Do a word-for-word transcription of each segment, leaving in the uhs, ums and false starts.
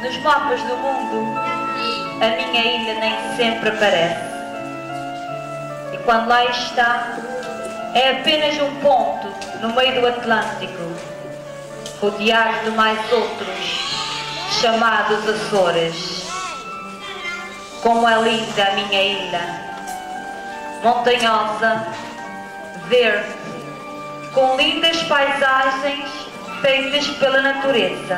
nos mapas do mundo, a minha ilha nem sempre aparece. E quando lá está, é apenas um ponto no meio do Atlântico, rodeado de mais outros, chamados Açores. Como é linda a minha ilha, montanhosa, verde, com lindas paisagens feitas pela natureza.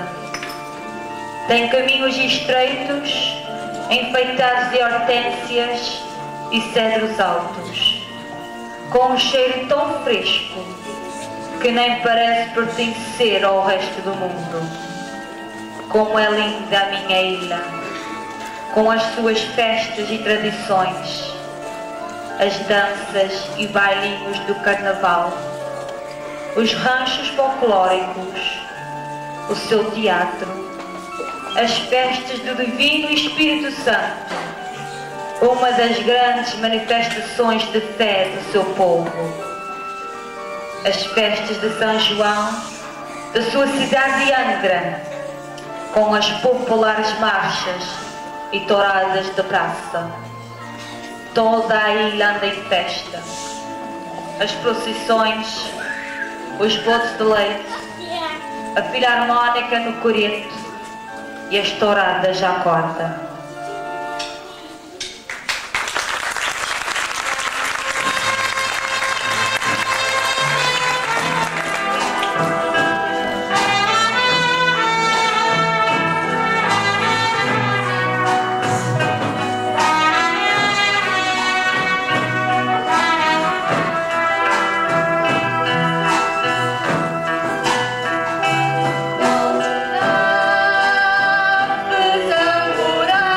Tem caminhos estreitos, enfeitados de hortênsias e cedros altos, com um cheiro tão fresco que nem parece pertencer ao resto do mundo. Como é linda a minha ilha, com as suas festas e tradições, as danças e bailinhos do carnaval, os ranchos folclóricos, o seu teatro, as festas do Divino Espírito Santo, uma das grandes manifestações de fé do seu povo, as festas de São João, da sua cidade de Angra, com as populares marchas e touradas de praça. Toda a ilha anda em festa. As procissões, os botes de leite, a filarmónica no coreto e as touradas à corda. Zamora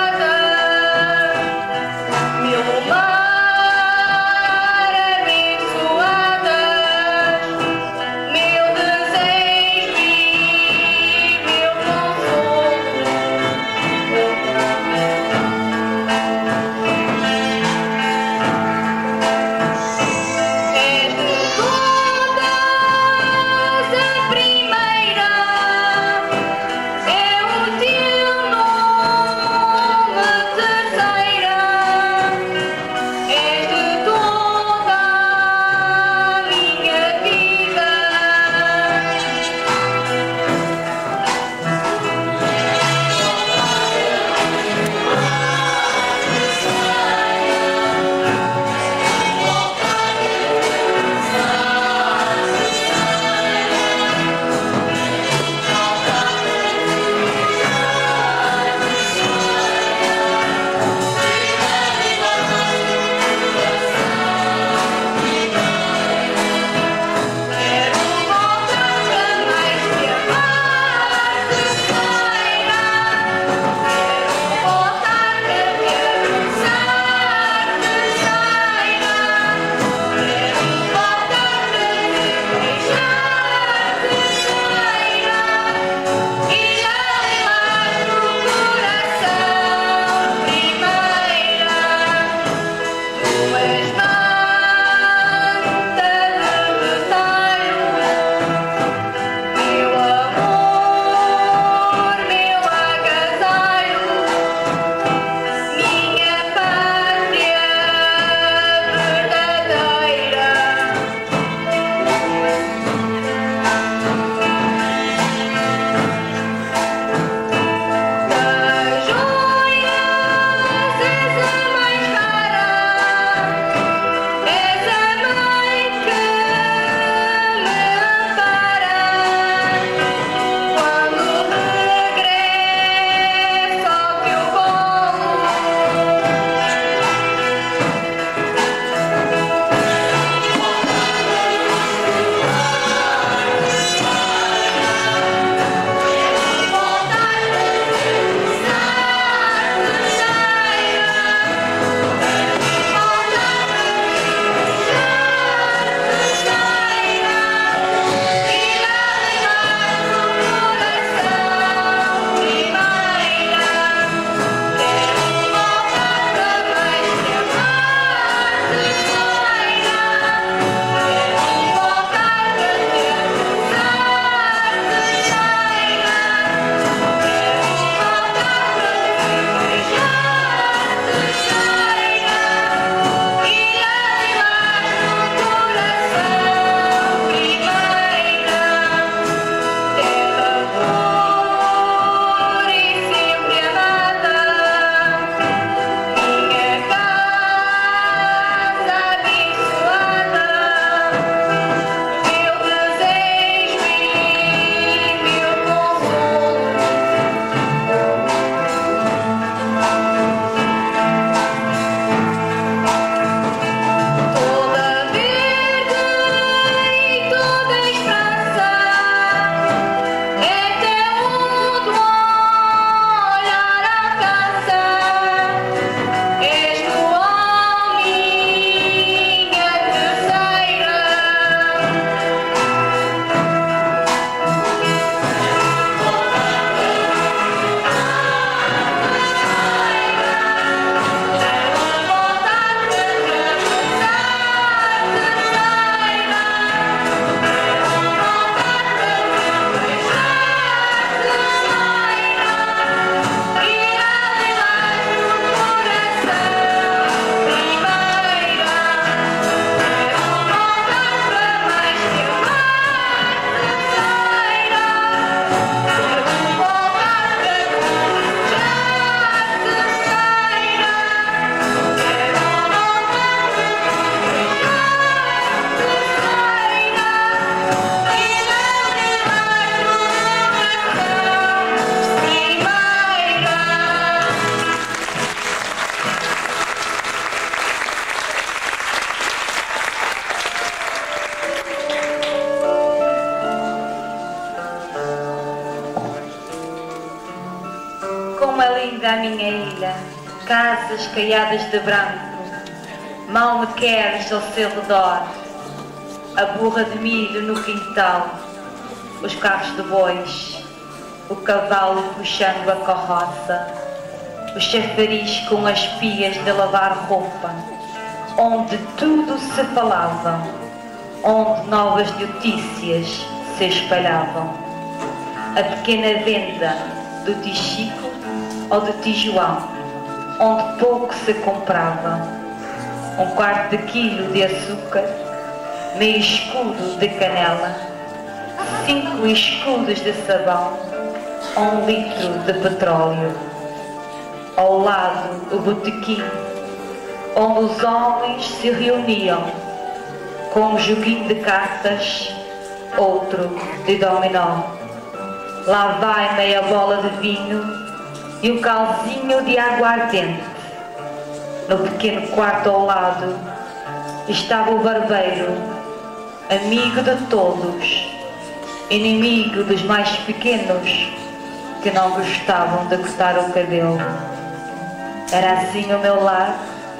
linda a minha ilha, casas caiadas de branco, mal me queres ao seu redor, a burra de milho no quintal, os carros de bois, o cavalo puxando a carroça, o chafariz com as pias de lavar roupa, onde tudo se falava, onde novas notícias se espalhavam. A pequena venda do tio Chico ou do tio João, onde pouco se comprava, um quarto de quilo de açúcar, meio escudo de canela, cinco escudos de sabão, um litro de petróleo. Ao lado o botequim, onde os homens se reuniam, com um joguinho de cartas, outro de dominó. Lá vai meia bola de vinho e um calzinho de aguardente. No pequeno quarto ao lado estava o barbeiro, amigo de todos, inimigo dos mais pequenos que não gostavam de cortar o cabelo. Era assim o meu lar,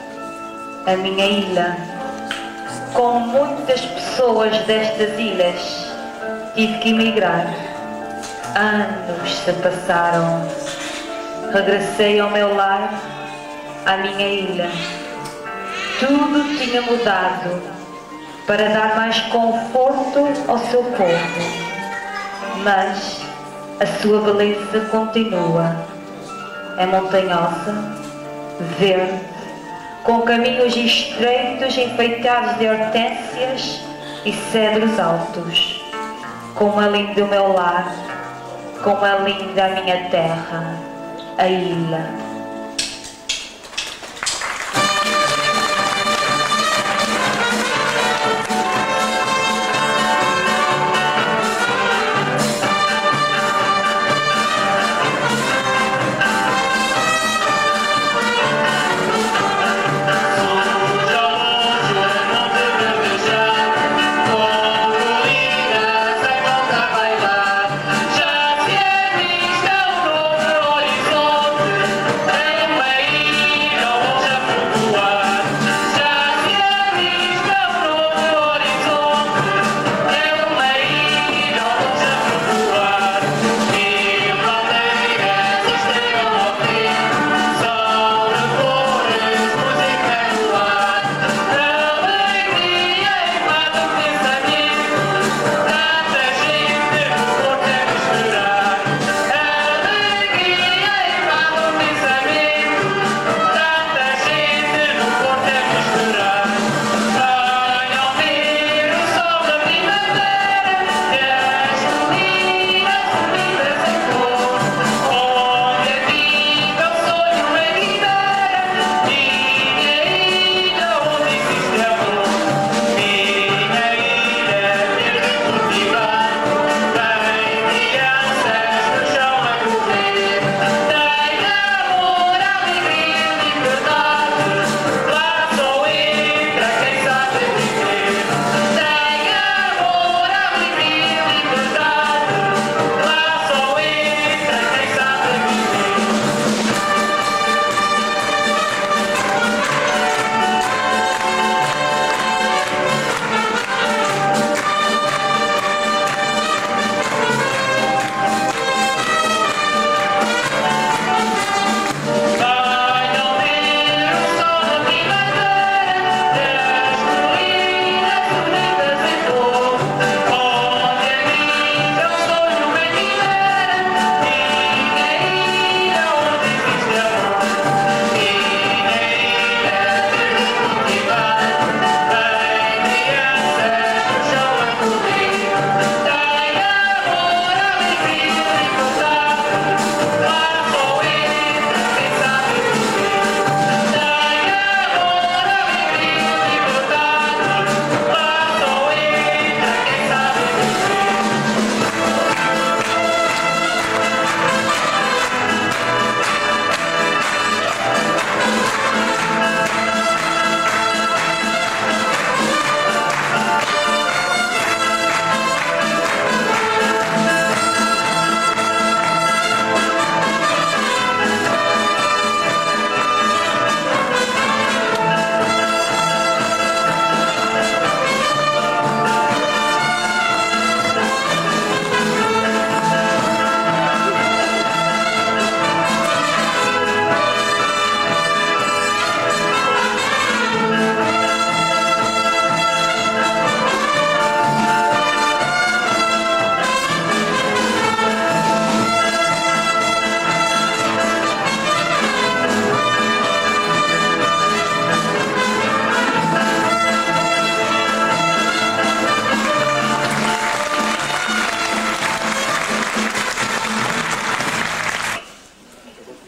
a minha ilha. Como muitas pessoas destas ilhas, tive que emigrar. Anos se passaram. Regressei ao meu lar, à minha ilha. Tudo tinha mudado para dar mais conforto ao seu povo. Mas a sua beleza continua. É montanhosa, verde, com caminhos estreitos enfeitados de hortênsias e cedros altos. Como é lindo o meu lar, como é linda a minha terra, a ilha.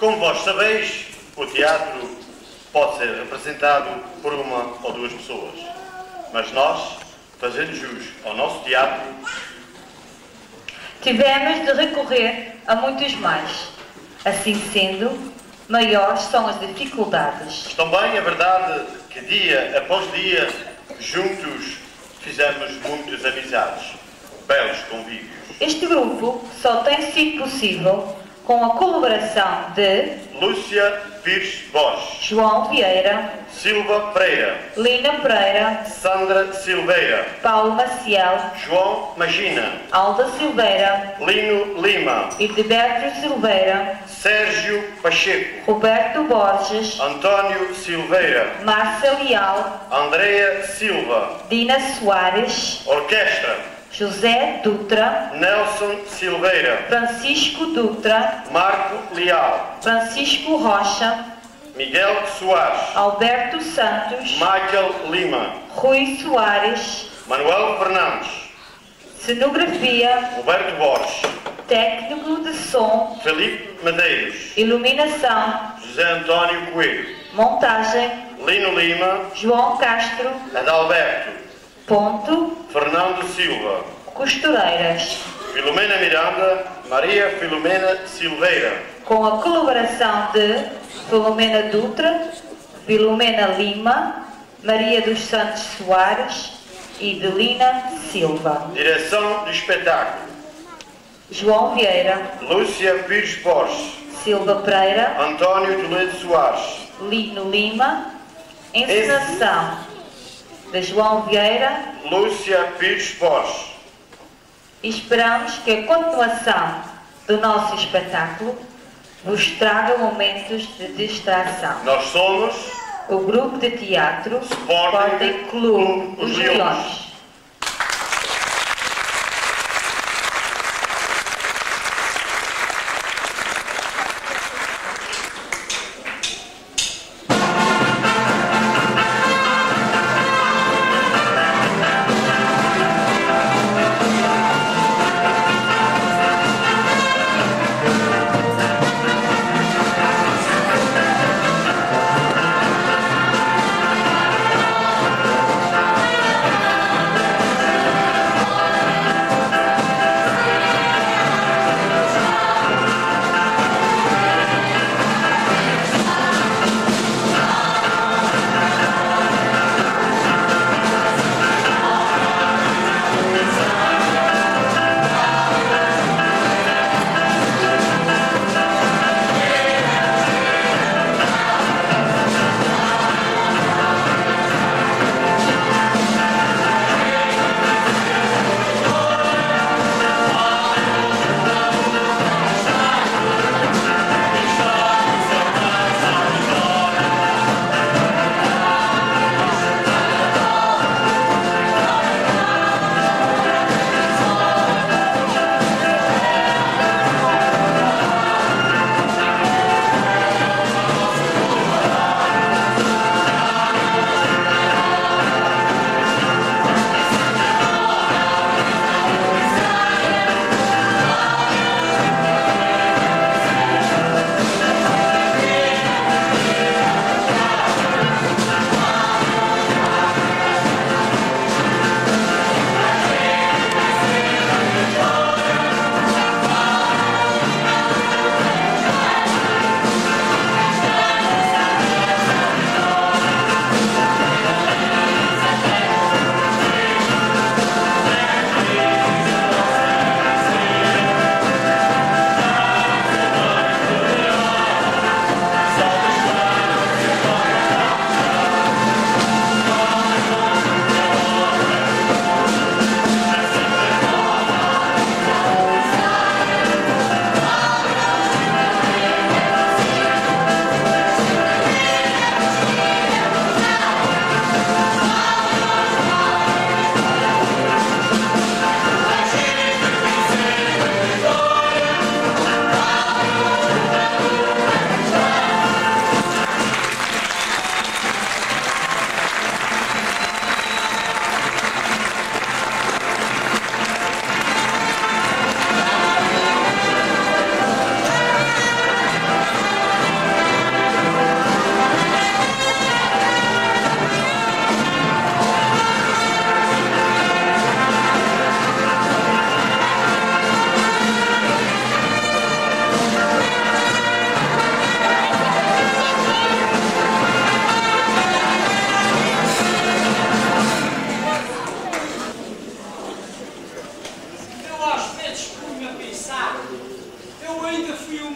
Como vós sabeis, o teatro pode ser representado por uma ou duas pessoas, mas nós, fazendo jus ao nosso teatro, tivemos de recorrer a muitos mais. Assim sendo, maiores são as dificuldades. Mas também é verdade que dia após dia, juntos, fizemos muitas amizades, belos convívios. Este grupo só tem sido possível com a colaboração de Lúcia Pires Borges, João Vieira, Silva Pereira, Lina Pereira, Sandra Silveira, Paulo Maciel, João Magina, Alda Silveira, Lino Lima, Hildeberto Silveira, Sérgio Pacheco, Roberto Borges, António Silveira, Márcia Leal, Andreia Silva, Dina Soares, Orquestra, José Dutra, Nelson Silveira, Francisco Dutra, Marco Leal, Francisco Rocha, Miguel Soares, Alberto Santos, Michael Lima, Rui Soares, Manuel Fernandes, cenografia, Roberto Borges, técnico de som, Felipe Medeiros, iluminação, José António Coelho, montagem, Lino Lima, João Castro, Adalberto, ponto, Fernando Silva, costureiras, Filomena Miranda, Maria Filomena Silveira, com a colaboração de Filomena Dutra, Filomena Lima, Maria dos Santos Soares e Delina Silva. direção do espetáculo, João Vieira, Lúcia Pires Borges, Silva Pereira, António Toledo Soares, Lino Lima, encenação de João Vieira. Lúcia Pires Borges. E esperamos que a continuação do nosso espetáculo vos traga momentos de distração. Nós somos O grupo de teatro Sporting Clube Os Os Leões. Leões.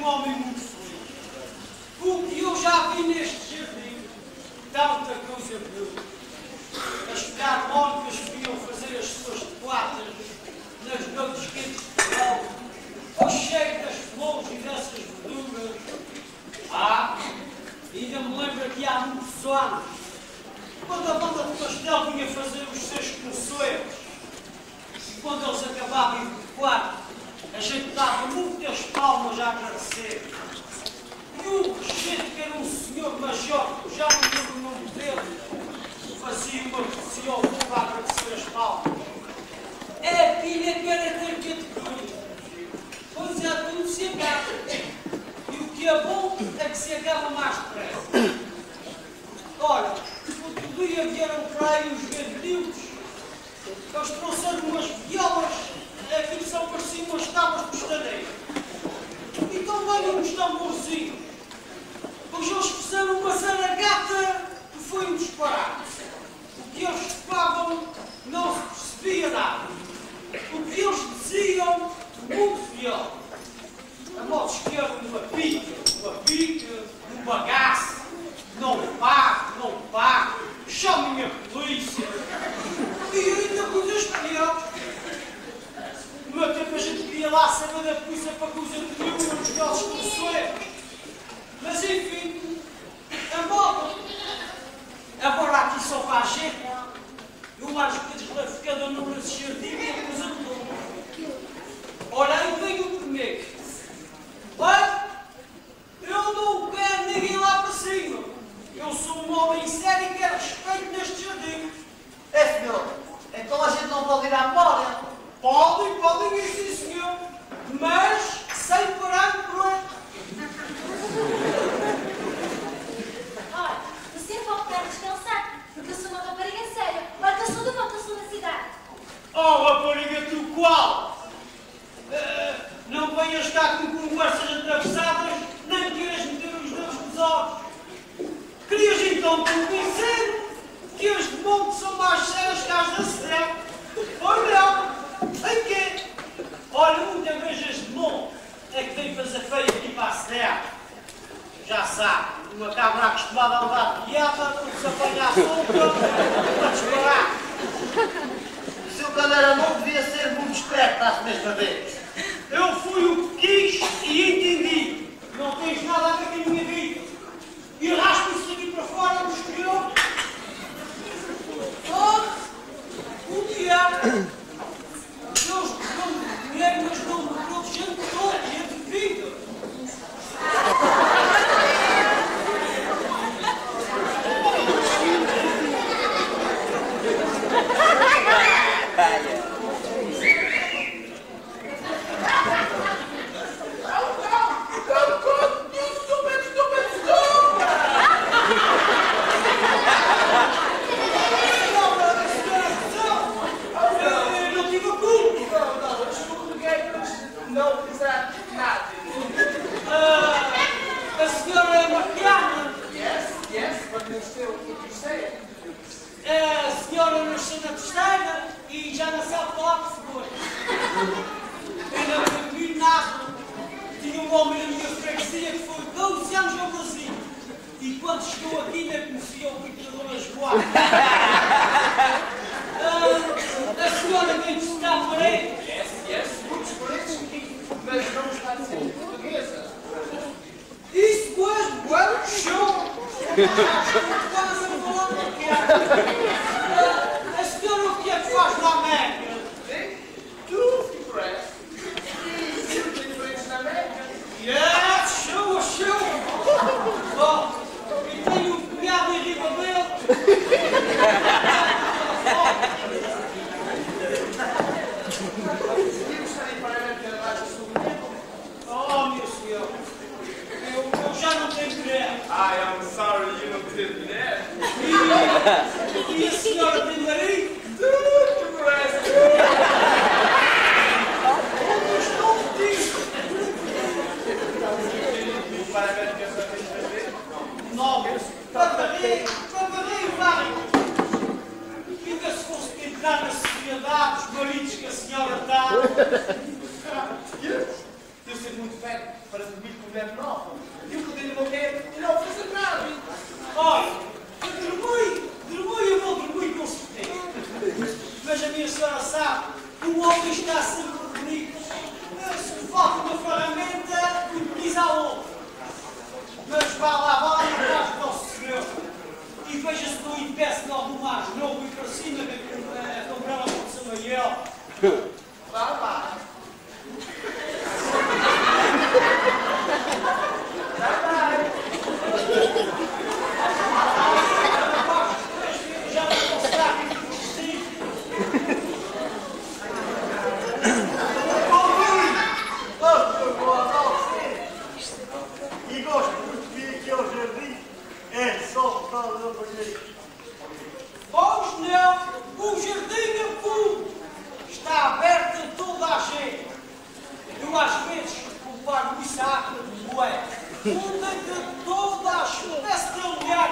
um homem muito feliz. O que eu já vi neste jardim, tanta coisa boa. As filarmónicas vinham fazer as suas toadas nas noites quentes de verão, o cheiro das flores e dessas verduras. Ah, ainda me lembro que há muitos anos, quando a banda de pastel vinha fazer os seus concertos, e quando eles acabavam de tocar, a gente dava muitas palmas a agradecer. E o regente, que era um senhor major, já não lembro o nome dele, fazia uma profissão para agradecer as palmas. É a filha que era ter que adquirir. Pois é, tudo se acaba. E o que é bom é que se acaba mais depressa. Olha, outro dia vieram para aí uns velhinhos, eles trouxeram umas violas, aquilo são pareciam umas tábuas de estadeira. E também uns tamborzinhos. Pois eles fizeram uma zaragata que foi um disparate. O que eles tocavam não se percebia nada. O que eles diziam, muito pior. A modo esquerda, uma pica, uma pica, um bagaço. Não pago, não pago. Chamem a polícia. E ainda coisas piores. No meu tempo a gente queria lá saber da polícia para coisa nenhuma nos nossos conselhos. Mas enfim, embora. Agora aqui só para a gente, eu acho que desclassificando não nesse jardim é coisa de louco. Ora, eu venho primeiro. Olha, eu não quero ninguém lá para cima. Eu sou um homem sério e quero respeito neste jardim. É, senhor, então a gente não pode ir à memória. Podem, podem ir sim, senhor, mas sem parar por aí. Olha, você pode querer descansar, porque eu sou uma rapariga séria. Olha que eu sou do voto, eu sou da cidade. Oh, rapariga, tu qual? Uh, não venhas cá com conversas atravessadas, nem queiras meter os dedos nos olhos. Querias então convencer que as de monte são mais sérias que as da cidade? Pois não! Em quê? Olha, muitas vezes as de monte é que vem fazer feio aqui para a cidade. Já sabe, uma cabra acostumada a levar piada, não se apanhar solta, para disparar. O seu cadeira não devia ser muito esperto à mesma vez. Eu fui o que quis e entendi. Não tens nada a ver com a minha vida. E raspa-se aqui para fora no exterior. Oh, o diabo. Deus não me dinheiro, mas não me deu gente toda, gente de vida. para dormir com mulher nova. E o que eu vou querer e não fazer nada. Olha, dormir, dormir eu vou dormir com certeza. Mas a minha senhora sabe que o homem está sempre bonito. Se falta uma ferramenta, utiliza a outra. Mas vá lá, vá lá e traz o nosso senhor. E veja se não impede logo mais novo e para cima a comprar a produção a ele. Vá lá. Já não mostrar que eu preciso. E gosto muito de vir aqui ao jardim. É só por causa da banheira. Pois não, o jardim é fundo. Está aberto a toda a gente. Eu às vezes comparo isso à água de bué. Onde é que toda a espécie de olhar?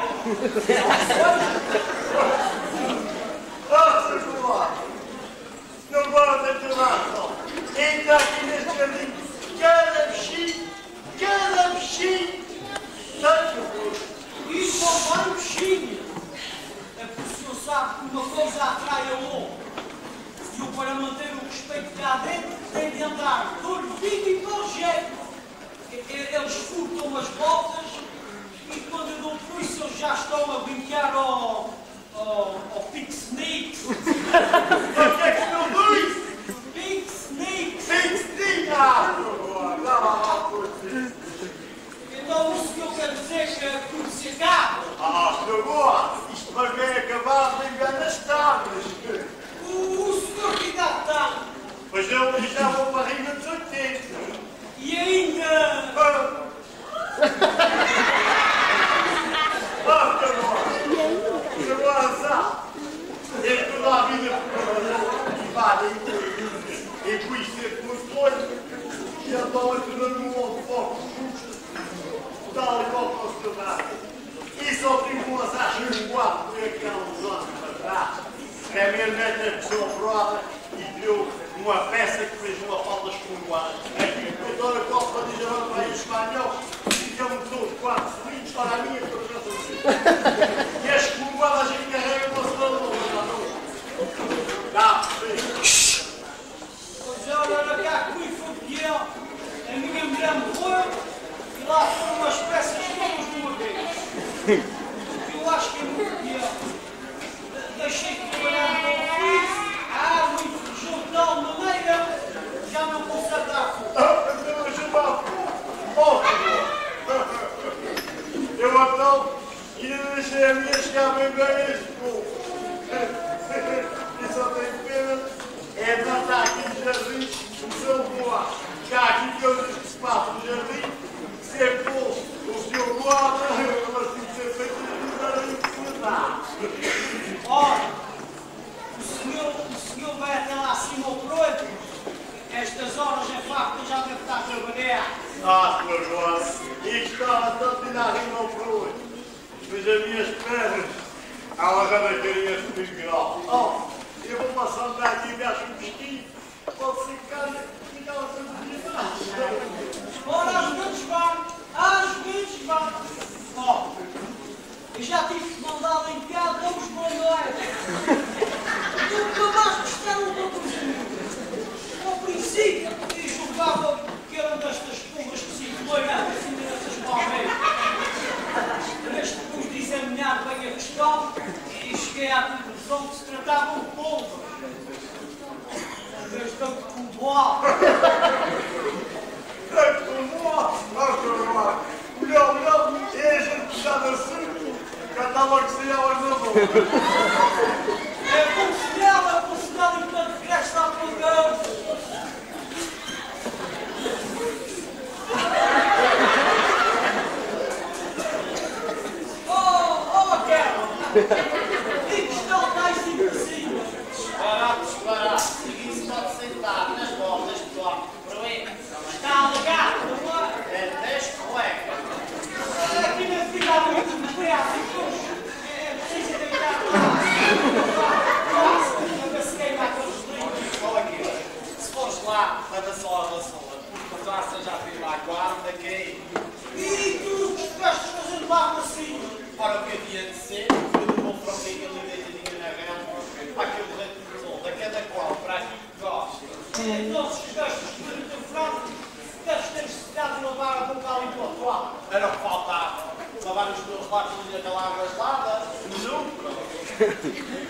Ah, seu João, não guarda de lado. Entra aqui neste jardim. Cada bichinho, cada bichinho. Tanto gosto. Isso não vai mexinha. É porque o senhor sabe que uma coisa atrai a outra. E eu, para manter o respeito cá dentro, tem de andar dormido e projeto. Eles furtam as botas e quando eu dou por isso eles já estão a brincar ao, ao, ao pique-sneak. O que é que não diz? Pique-sneak. Sneak! Ah, seu João, dá lá, por si. Então isso que eu quero dizer é que tudo se acaba. Ah, seu João, isto vai bem acabar de enganar nas tábuas. O, o senhor que idade está? Pois eu já vou para a rima dos oitenta. E ainda... Ah, ah, seu João, seu João sabe. Ele toda a vida foi privada e conhecer por coisa e andou entrando no outro foco justo, tal e qual para o seu lado. E só tive um azar xinguado por aqueles anos para trás. Que a minha neta pessoa prova e deu uma peça que fez uma falta esconguada. Então a Copa diz agora para em espanhol, ficam todos quatro seguintes para a minha que eu penso assim. E as esconguadas a gente carrega para o seu lado, não? Dá, sim. Pois olha, olha cá comigo foi pior. A minha mulher morreu e lá foram umas peças todas de uma vez. Eu acho que é muito pior. Deixei de trabalhar no ofício, a água infringiu de tal maneira que já não consigo dar fogo. Ah, eu vou chamar fogo. Oh, eu então ainda deixei a minha chegar bem bem a este fogo. E só tenho pena é de andar aqui no jardim, o seu voar. Que há aqui coisas que se passam no jardim, se é bom, o seu voar, elas têm que ser feitas no jardim que se dá. Ora, o senhor, o senhor vai até lá acima ao proito. Estas horas é facto que já deve estar a trabalhar. Ah, senhor João, e estava tanto ainda a rima ao proito. Mas as minhas pernas, elas já não queriam subir grau. Oh, eu vou passar andar aqui e acho um pesquinho. Pode ser que caia e aquela coisa de baixo. Ora, às vezes vai, às vezes vai. Ó, eu já tive que mandar limpar todos os banheiros. Nunca mais gostaram de outra coisa. Ao princípio, eu julgava que eram destas pulgas que se encolham assim dessas palmeiras. Mas depois de examinar bem a questão, e cheguei à conclusão que se tratava de pulgas. Em vez de tanto com bola. Tanto como ó, ó, senhor João, melhor, melhor, é a gente puxar da círculo, já estava que saia aos na boca. É bom sinal, é bom sinal enquanto cresce lá para o campo. Oh, oh, Carol! E que está mais impossível? Barato, barato. Ninguém se pode sentar nas bordas do bloco. Proíbe. Está alegado, não é? É dez cuecas. Aqui na vida há muito criativos. É preciso deitar lá. Nossa, eu se queima aqueles livros. Olha aqui. Se fores lá, manda só a vassoura. Zaça já fez lá guarda aqui. E tu que estiveste fazendo lá para cima? Ora, o que havia de ser? Eu vou para o meio ali deitadinho na grama. Aquele leite de solda, cada qual para aquilo que gosta. Então, se estiveste muito franco, deves ter necessidade de lavar a boca ali pela tua. Era o que faltava. Lavar os meus lápis naquela água gelada. Nunca.